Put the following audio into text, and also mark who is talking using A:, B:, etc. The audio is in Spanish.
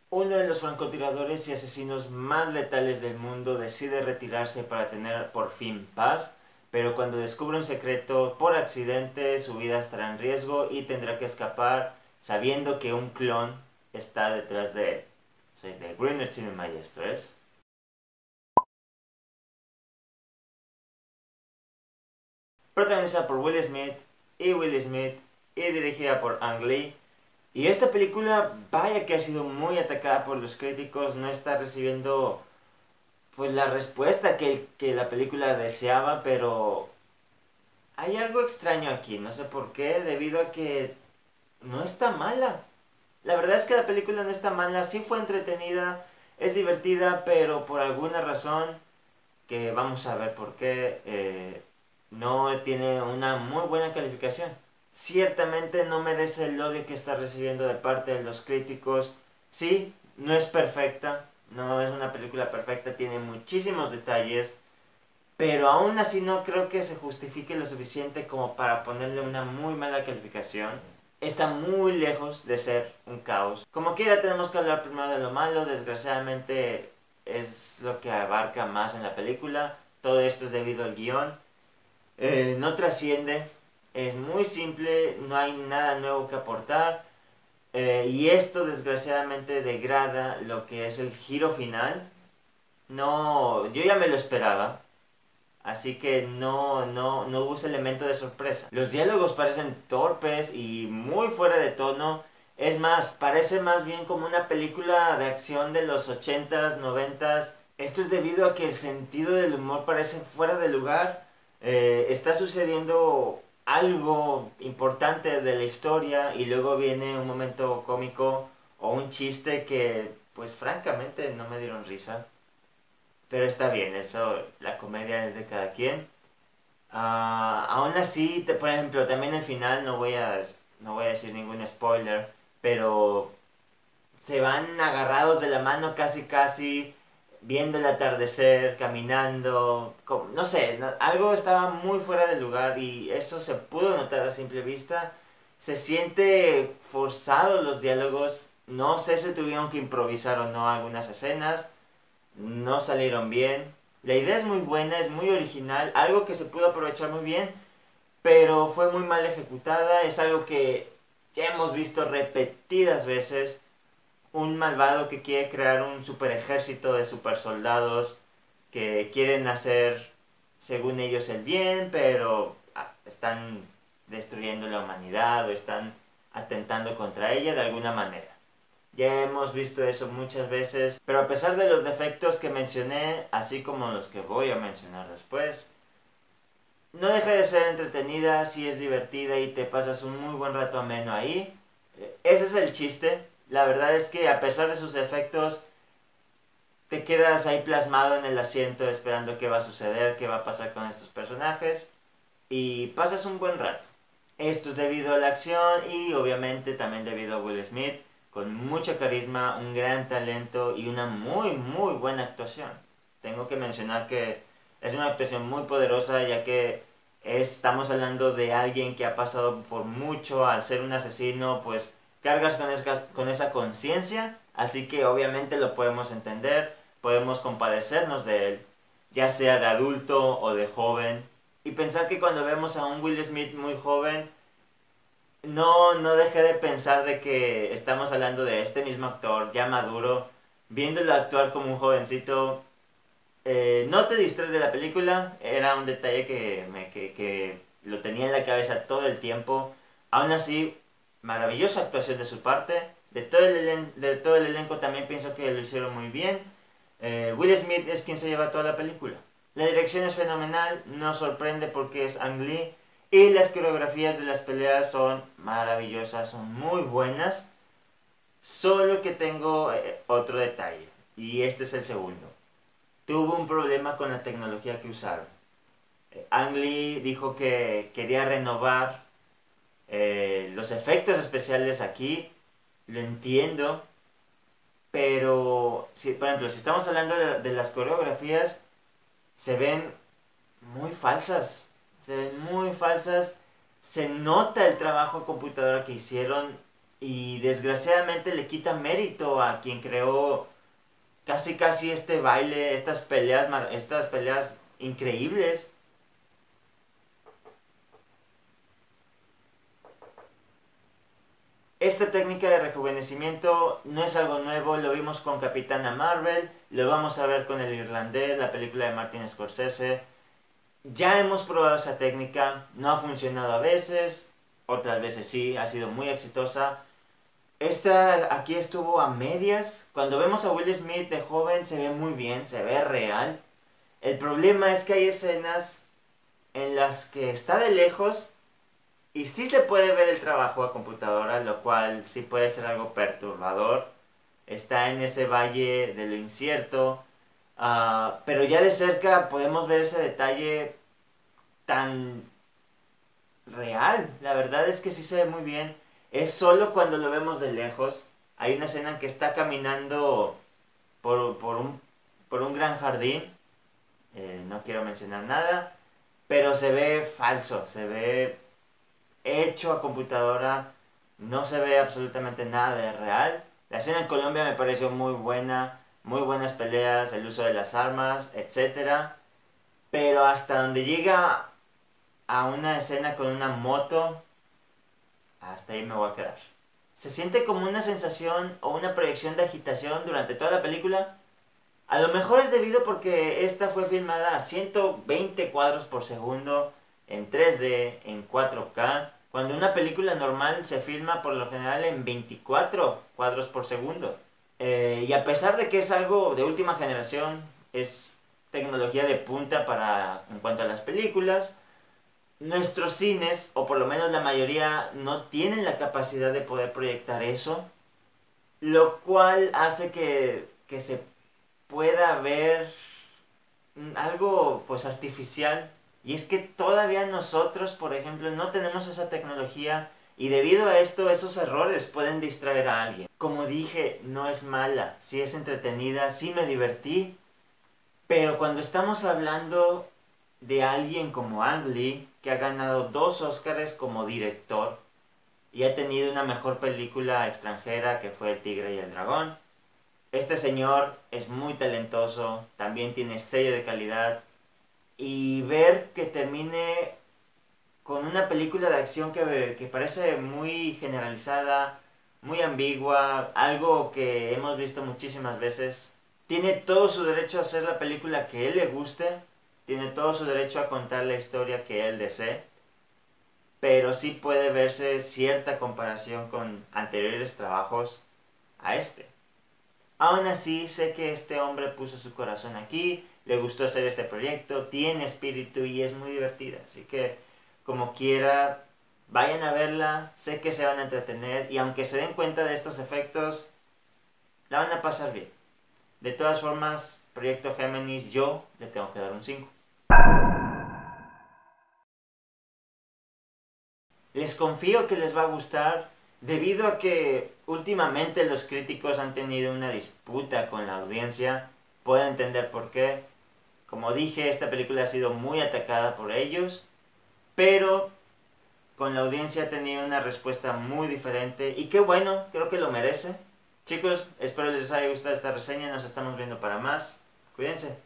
A: Uno de los francotiradores y asesinos más letales del mundo decide retirarse para tener por fin paz, pero cuando descubre un secreto por accidente su vida estará en riesgo y tendrá que escapar sabiendo que un clon está detrás de él. Soy de Greener Cinema y esto es... Protagonizada por Will Smith y dirigida por Ang Lee. Y esta película, vaya que ha sido muy atacada por los críticos, no está recibiendo pues la respuesta que la película deseaba, pero hay algo extraño aquí, no sé por qué, debido a que no está mala. La verdad es que la película no está mala, sí fue entretenida, es divertida, pero por alguna razón, que vamos a ver por qué, no tiene una muy buena calificación. Ciertamente no merece el odio que está recibiendo de parte de los críticos. Sí, no es perfecta, no es una película perfecta, tiene muchísimos detalles, pero aún así no creo que se justifique lo suficiente como para ponerle una muy mala calificación. Está muy lejos de ser un caos. Como quiera tenemos que hablar primero de lo malo, desgraciadamente es lo que abarca más en la película. Todo esto es debido al guión. No trasciende, es muy simple, no hay nada nuevo que aportar. Y esto desgraciadamente degrada lo que es el giro final. No, yo ya me lo esperaba. Así que no hubo ese elemento de sorpresa. Los diálogos parecen torpes y muy fuera de tono. Es más, parece más bien como una película de acción de los 80s, 90s. Esto es debido a que el sentido del humor parece fuera de lugar. Está sucediendo algo importante de la historia y luego viene un momento cómico o un chiste que, pues francamente, no me dieron risa. Pero está bien, eso, la comedia es de cada quien. Aún así, por ejemplo, también el final, no voy a decir ningún spoiler, pero se van agarrados de la mano casi casi, viendo el atardecer, caminando, no sé, algo estaba muy fuera de lugar y eso se pudo notar a simple vista. Se siente forzado los diálogos, no sé si tuvieron que improvisar o no algunas escenas, no salieron bien. La idea es muy buena, es muy original, algo que se pudo aprovechar muy bien, pero fue muy mal ejecutada. Es algo que ya hemos visto repetidas veces. Un malvado que quiere crear un super ejército de super soldados que quieren hacer, según ellos, el bien, pero están destruyendo la humanidad o están atentando contra ella de alguna manera. Ya hemos visto eso muchas veces, pero a pesar de los defectos que mencioné, así como los que voy a mencionar después, no deja de ser entretenida, sí es divertida y te pasas un muy buen rato ameno ahí. Ese es el chiste. La verdad es que a pesar de sus defectos, te quedas ahí plasmado en el asiento esperando qué va a suceder, qué va a pasar con estos personajes y pasas un buen rato. Esto es debido a la acción y obviamente también debido a Will Smith, con mucho carisma, un gran talento y una muy buena actuación. Tengo que mencionar que es una actuación muy poderosa ya que estamos hablando de alguien que ha pasado por mucho al ser un asesino, pues cargas con esa conciencia, así que obviamente lo podemos entender, podemos compadecernos de él, ya sea de adulto o de joven, y pensar que cuando vemos a un Will Smith muy joven, no dejé de pensar de que estamos hablando de este mismo actor, ya maduro, viéndolo actuar como un jovencito. No te distraes de la película, era un detalle que lo tenía en la cabeza todo el tiempo. Aún así, maravillosa actuación de su parte. De todo el elenco también pienso que lo hicieron muy bien. Will Smith es quien se lleva toda la película. La dirección es fenomenal, no sorprende porque es Ang Lee. Y las coreografías de las peleas son maravillosas, son muy buenas. Solo que tengo otro detalle, y este es el segundo. Tuvo un problema con la tecnología que usaron. Ang Lee dijo que quería renovar los efectos especiales aquí. Lo entiendo, pero si, por ejemplo, si estamos hablando de las coreografías, se ven muy falsas. Se ven muy falsas. Se nota el trabajo de computadora que hicieron. y desgraciadamente le quita mérito a quien creó casi este baile, estas peleas increíbles. Esta técnica de rejuvenecimiento no es algo nuevo, lo vimos con Capitana Marvel, lo vamos a ver con El Irlandés, la película de Martin Scorsese. Ya hemos probado esa técnica, no ha funcionado a veces, otras veces sí, ha sido muy exitosa. Esta aquí estuvo a medias. Cuando vemos a Will Smith de joven se ve muy bien, se ve real. El problema es que hay escenas en las que está de lejos y sí se puede ver el trabajo a computadora, lo cual sí puede ser algo perturbador. Está en ese valle de lo incierto, pero ya de cerca podemos ver ese detalle tan real. La verdad es que sí se ve muy bien. Es solo cuando lo vemos de lejos. Hay una escena en que está caminando por, por, un, por un gran jardín. No quiero mencionar nada. Pero se ve falso. Se ve hecho a computadora. No se ve absolutamente nada de real. La escena en Colombia me pareció muy buena. Muy buenas peleas, el uso de las armas, etcétera. Pero hasta donde llega a una escena con una moto, hasta ahí me voy a quedar. Se siente como una sensación o una proyección de agitación durante toda la película. A lo mejor es debido porque esta fue filmada a 120 cuadros por segundo, en 3D, en 4K, cuando una película normal se filma por lo general en 24 cuadros por segundo. Y a pesar de que es algo de última generación, es tecnología de punta en cuanto a las películas, nuestros cines, o por lo menos la mayoría, no tienen la capacidad de poder proyectar eso, lo cual hace que se pueda ver algo pues artificial. Y es que todavía nosotros, por ejemplo, no tenemos esa tecnología y debido a esto esos errores pueden distraer a alguien. Como dije, no es mala, sí es entretenida, sí me divertí, pero cuando estamos hablando de alguien como Ang Lee, que ha ganado 2 Óscares como director y ha tenido una mejor película extranjera que fue El Tigre y el Dragón. Este señor es muy talentoso, también tiene sello de calidad, y ver que termine con una película de acción que parece muy generalizada, muy ambigua, algo que hemos visto muchísimas veces. Tiene todo su derecho a hacer la película que él le guste, tiene todo su derecho a contar la historia que él desee, pero sí puede verse cierta comparación con anteriores trabajos a este. Aún así, sé que este hombre puso su corazón aquí, le gustó hacer este proyecto, tiene espíritu y es muy divertida. Así que, como quiera, vayan a verla, sé que se van a entretener y aunque se den cuenta de estos efectos, la van a pasar bien. De todas formas, Proyecto Géminis yo le tengo que dar un 5. Les confío que les va a gustar debido a que últimamente los críticos han tenido una disputa con la audiencia. Puedo entender por qué. Como dije, esta película ha sido muy atacada por ellos, pero con la audiencia ha tenido una respuesta muy diferente y qué bueno, creo que lo merece. Chicos, espero les haya gustado esta reseña, nos estamos viendo para más. Cuídense.